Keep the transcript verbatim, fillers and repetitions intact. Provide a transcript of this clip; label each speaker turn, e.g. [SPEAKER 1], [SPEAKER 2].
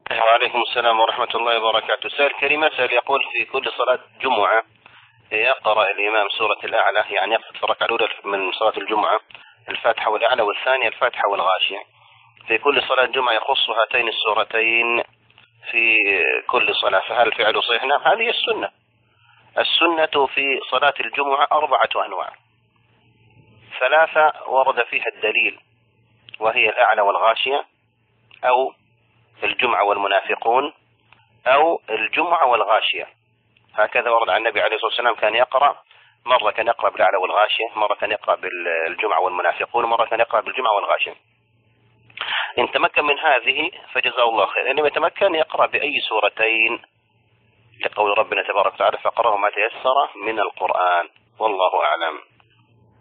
[SPEAKER 1] وعليكم السلام ورحمة الله وبركاته. سائل كريم يسأل يقول في كل صلاة جمعة يقرأ الإمام سورة الأعلى، يعني يقرأ في الركعة الأولى من صلاة الجمعة الفاتحة والأعلى، والثانية الفاتحة والغاشية. في كل صلاة جمعة يخص هاتين السورتين في كل صلاة، فهل فعله صحيح؟ نعم، هذه السنة. السنة في صلاة الجمعة أربعة أنواع، ثلاثة ورد فيها الدليل وهي الأعلى والغاشية، أو الجمعة والمنافقون، أو الجمعة والغاشية. هكذا ورد عن النبي عليه الصلاة والسلام، كان يقرأ مرة كان يقرأ بالأعلى والغاشية، مرة كان يقرأ بالجمعة والمنافقون، ومرة كان يقرأ بالجمعة والغاشية. إن تمكن من هذه فجزاه الله خير، إن لم يتمكن يقرأ بأي سورتين لقول ربنا تبارك وتعالى فقرأه ما تيسر من القرآن، والله أعلم.